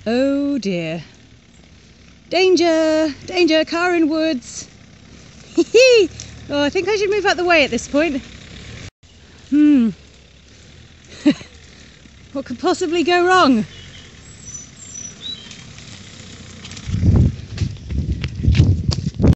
Oh dear. Danger! Danger! Car in woods! Oh, I think I should move out the way at this point. What could possibly go wrong?